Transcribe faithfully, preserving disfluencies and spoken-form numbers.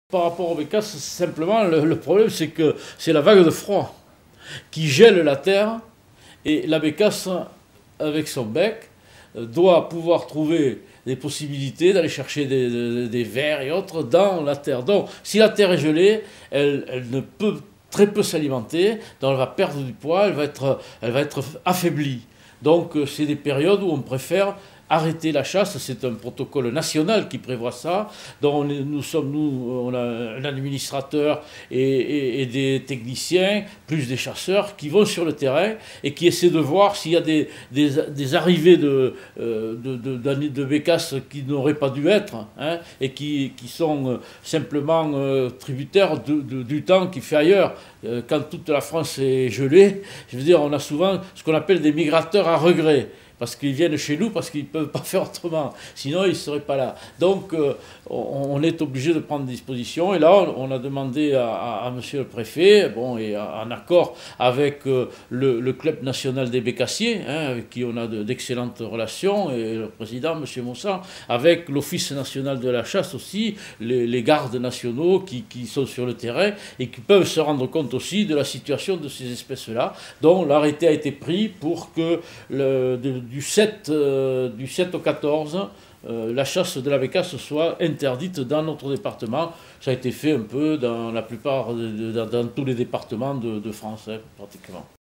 Par rapport aux bécasses, simplement, le, le problème, c'est que c'est la vague de froid qui gèle la terre et la bécasse, avec son bec, doit pouvoir trouver des possibilités d'aller chercher des, des, des vers et autres dans la terre. Donc, si la terre est gelée, elle, elle ne peut très peu s'alimenter, donc elle va perdre du poids, elle va être, elle va être affaiblie. Donc, c'est des périodes où on préfère arrêter la chasse, c'est un protocole national qui prévoit ça. Donc nous sommes, nous, on a un administrateur et, et, et des techniciens, plus des chasseurs, qui vont sur le terrain et qui essaient de voir s'il y a des, des, des arrivées de, de, de, de, de bécasses qui n'auraient pas dû être, hein, et qui, qui sont simplement euh, tributaires de, de, du temps qu'il fait ailleurs. Euh, quand toute la France est gelée, je veux dire, on a souvent ce qu'on appelle des migrateurs à regret, parce qu'ils viennent chez nous, parce qu'ils ne peuvent pas faire autrement. Sinon, ils ne seraient pas là. Donc, euh, on est obligé de prendre des dispositions. Et là, on a demandé à, à, à monsieur le préfet, bon, et à, en accord avec euh, le, le Club national des bécassiers, hein, avec qui on a d'excellentes relations, et le président, monsieur Moussa, avec l'Office national de la chasse aussi, les, les gardes nationaux qui, qui sont sur le terrain et qui peuvent se rendre compte aussi de la situation de ces espèces-là. Donc, l'arrêté a été pris pour que le... De, Du sept, euh, du sept au quatorze, euh, la chasse de la bécasse soit interdite dans notre département. Ça a été fait un peu dans la plupart, de, de, dans tous les départements de, de France, hein, pratiquement.